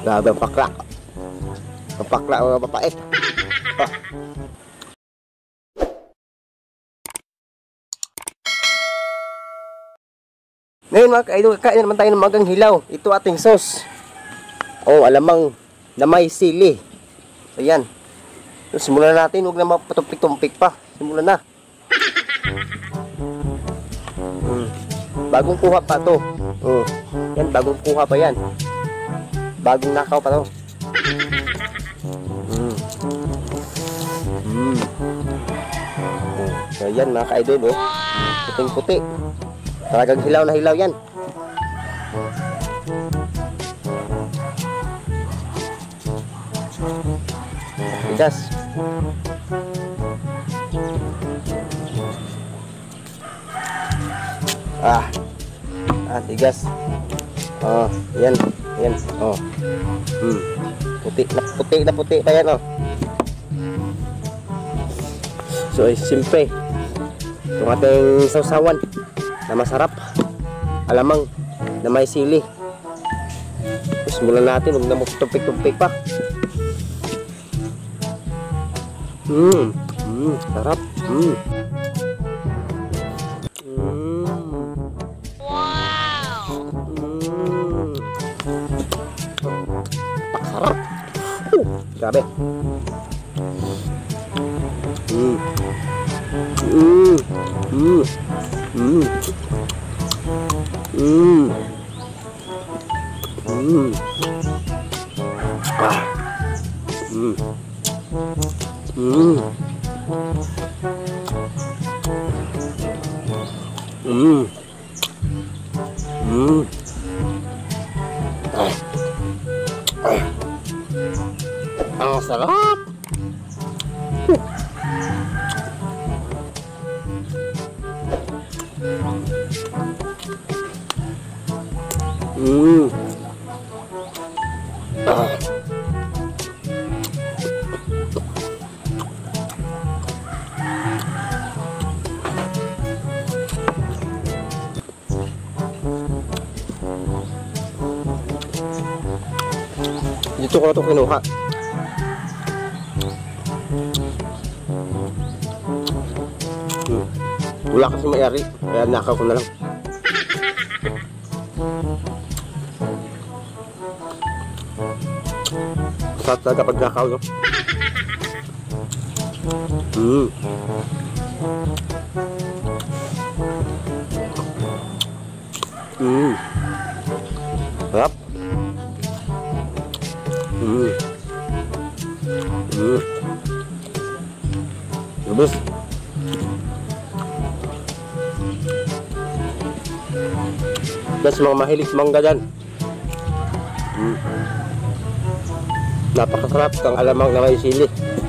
Grabe ang pakla. Ang pakla mga papait. Ah. Ngayon mga ka-idol, kain naman tayo ng magang hilaw. Ito ating sauce. Oh, alamang na may sili. So yan. So, simulan natin, huwag na mapatumpik-tumpik pa. Simulan na. Bagong kuha pa to. Yan, bagong kuha pa yan. Bagong nakaw pa to. So yan mga ka-idol, oh. Puting-puti. Talagang hilaw na hilaw yan. Tigas. Tigas. Oh, yan. Yan. Oh. Puti pa yan, oh. So, simple. Itong ating sausawan na masarap. Alamang na may sili. Simulan natin, huwag na magtumpik-tumpik pa. Sarap. Sarap. Grabe. Ang sarap. Dito ko na ito kinuha. Wala kasi may-ari, kaya nakaw ko na lang. Masarap talaga pag nakaw, no? Sarap. Lubos. Plus mga mahilig sa mangga dyan. Napakasarap kang alamang na may sili.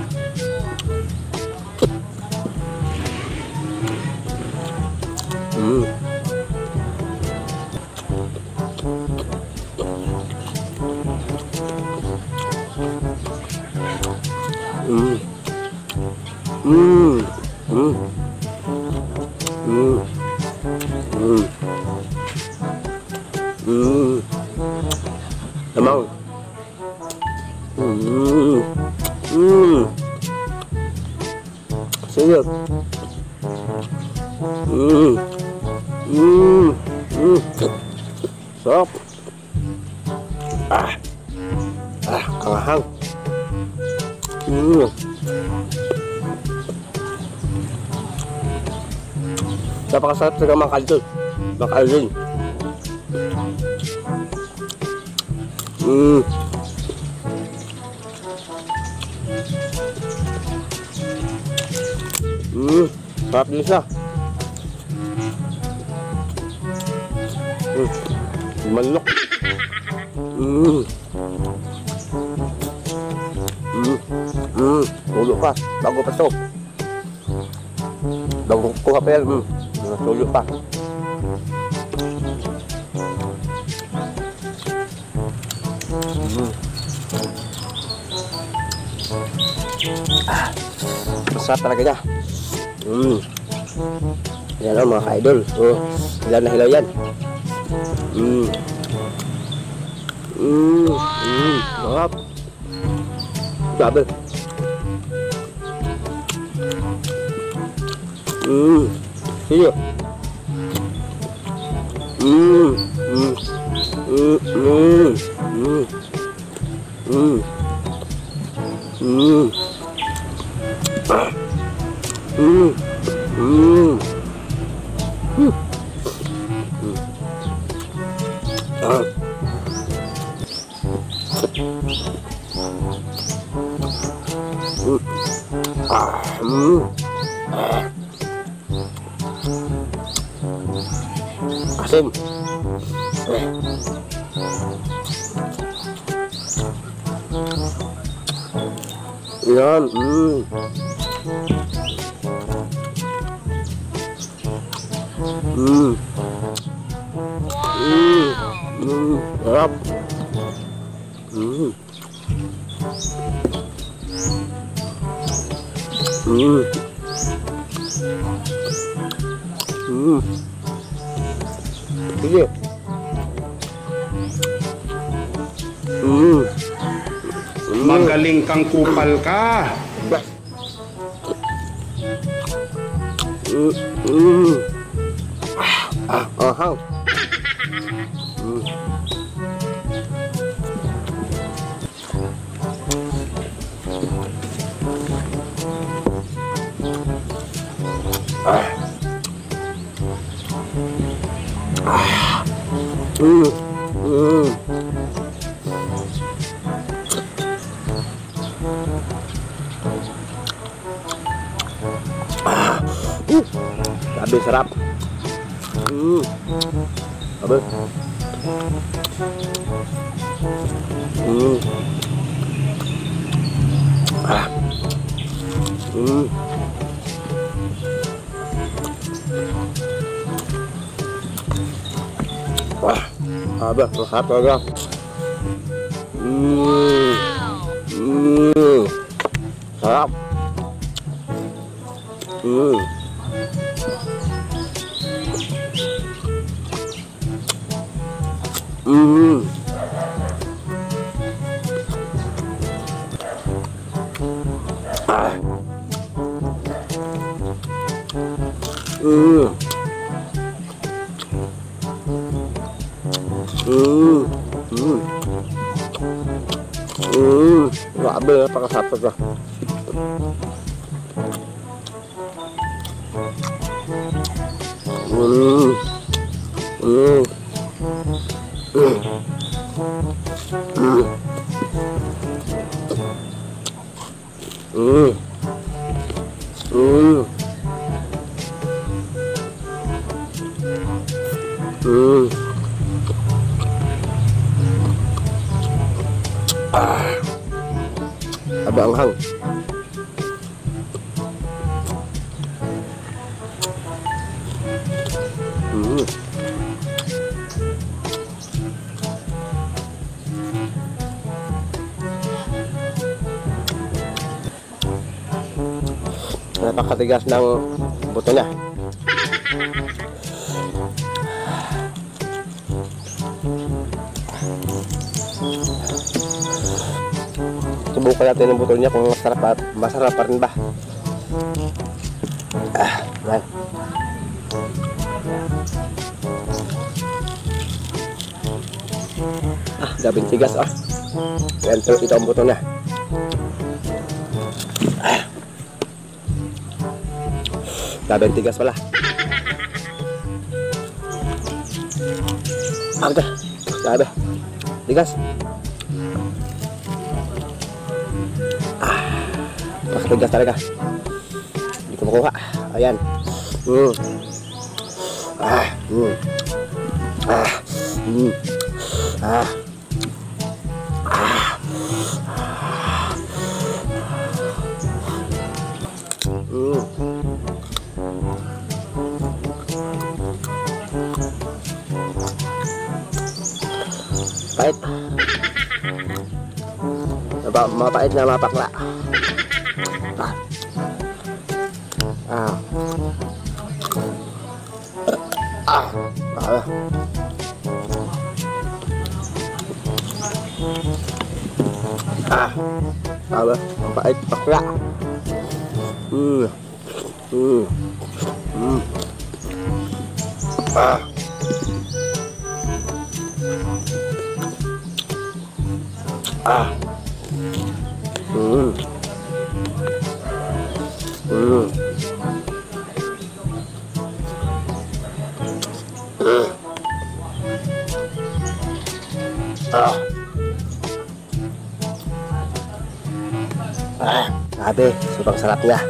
Lamang. Sayap. Sarap. Angahang. Napakasarap sa mga kaldo. Makalin. Sarap din siya. Manok. Tulo pa. Bago pa ito. Bago kuha pa yan. Tulo pa. Masarap talaga niya. Yan o mga ka-idol. Hilaw na hilaw yan. Sarap. Grabe. Sige. Asim. Yan. Sarap. Sige. Magaling kang kupal ka. Ahang. Grabe sarap. Grabe. Wah, ada sarap talaga. Sarap. Grabe, napakasarap talaga. Ada anghang. Napakatigas ng buto niya. Subukan natin ang buto niya kung masarap pa rin ba. Yan. Gabing tigas Yan, ito ang buto na. Gabing tigas pala. Ito. Gabi. Tigas. Pakatigas talaga. Hindi ko makuha. Ayan. Pahit. Mapait na mapakla. Apa? Ang pait bakla. Ah. Grabe, sobrang sarap niya.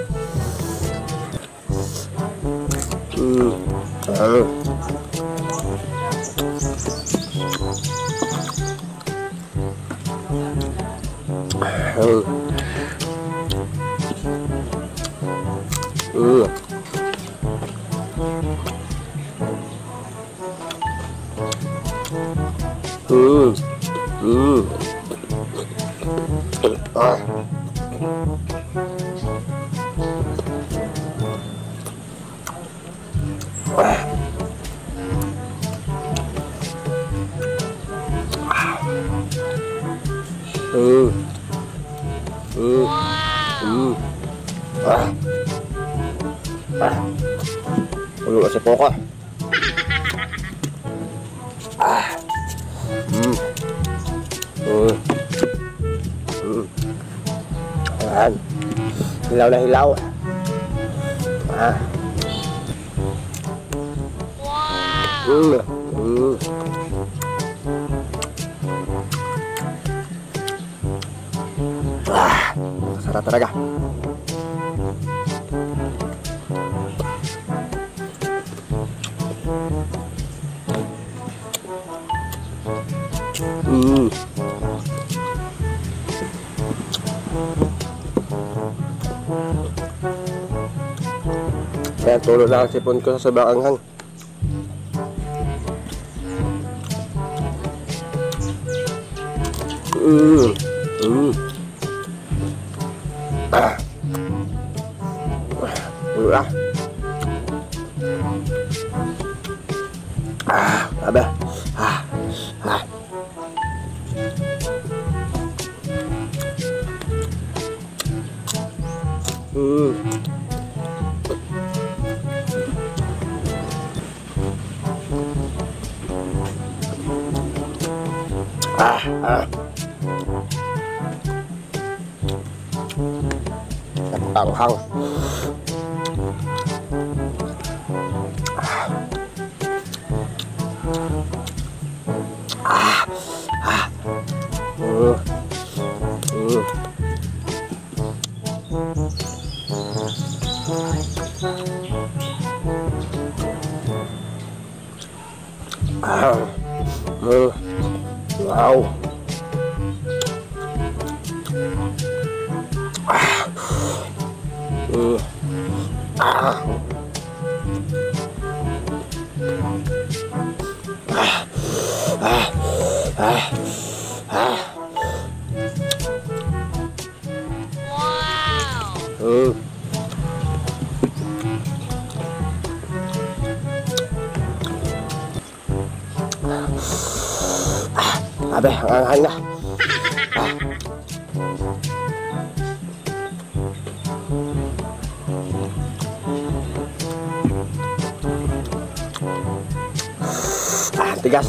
Ulo kasi po ko. Ayan. Hilaw na hilaw. Sarap talaga. Kaya tulo lang ang sipon ko sa sobrang anghang. Ulo Abe. Anghang. Wow. Abe, ang anghang na. Tigas.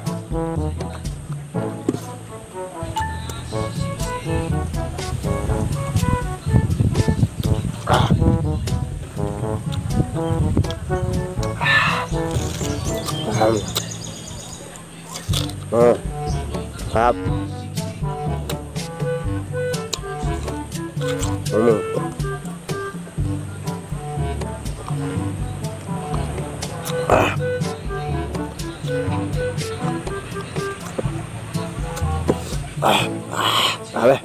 Sarap. Abe.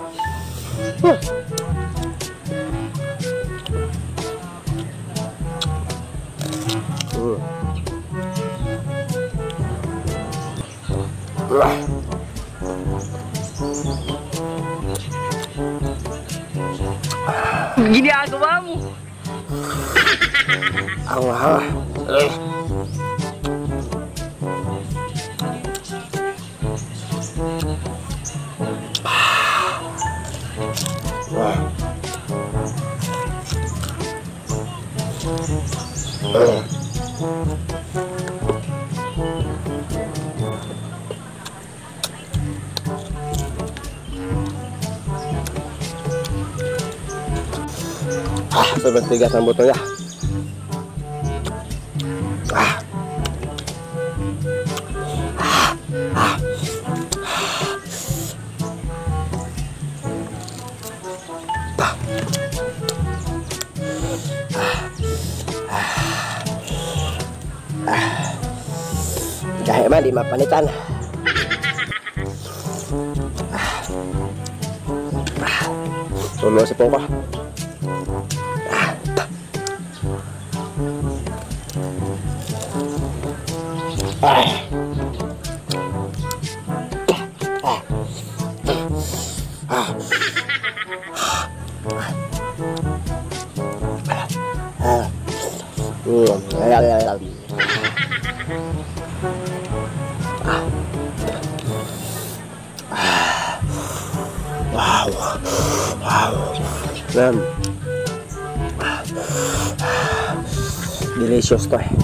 Ginagawa mo. Ang Sobrang tigas ang buto niya. Kahit man, di mapanitan. Tulo si Pongko. Wow. Wow. Delicious to eh.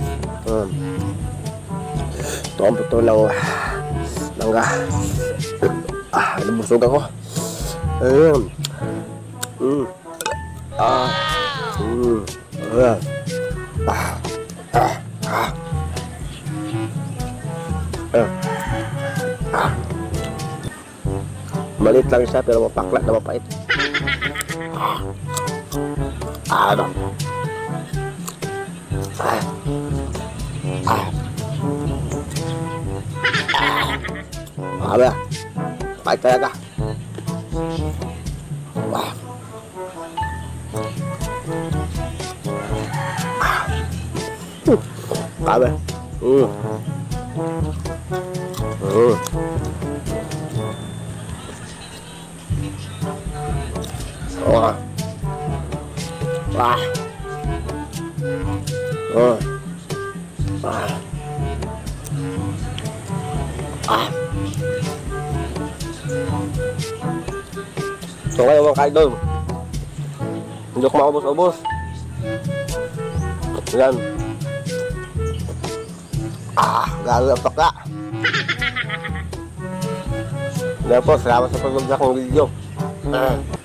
Ito ang buto ng mangga. Nabusog ako. Ayun. Malit lang siya pero mapakla na mapait. Ada. Pait talaga. Ada. Wah. So ngayon mga ka-idol, hindi ko maubos-ubos. Yan. Gano'n ang pakla. Yan po, salamat sa pag-vlog sa akong video.